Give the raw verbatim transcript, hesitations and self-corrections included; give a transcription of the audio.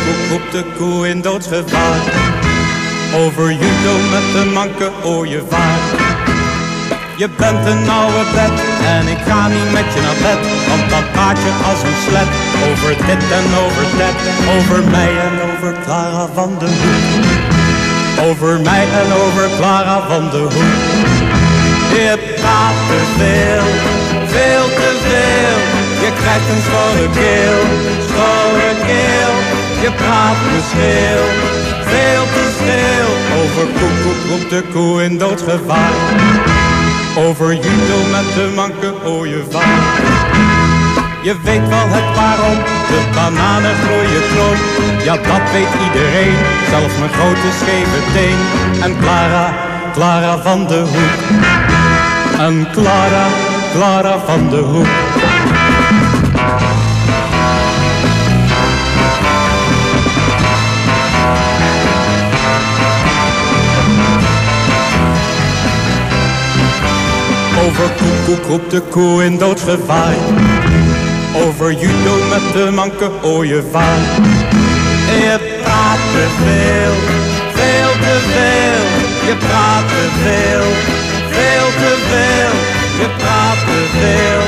koek, koek, de koe in doodsgevaar. Over judo met de manke ooievaar. Je bent een oude bed en ik ga niet met je naar bed, want dan praat je als een slet over dit en over dat, over mij en over Clara van de Hoek. Over mij en over Clara van de Hoek. Je praat te veel, veel te veel. Je krijgt een schorre keel, schorre keel. Je praat me scheel, veel te scheel. Over koek, koek, koek, de koe in doodsgevaar. Over judo met de manke ooievaar. Je weet wel het waarom, de bananen groeien krom. Ja, dat weet iedereen, zelfs mijn grote scheve teen. En Clara, Clara van de Hoek. En Clara, Clara van de Hoek. Over koek, koek, koek, de koe in doodsgevaar. Over judo met de manke ooievaar. Je praat te veel, veel te veel. Je praat te veel, veel te veel. Je praat te veel.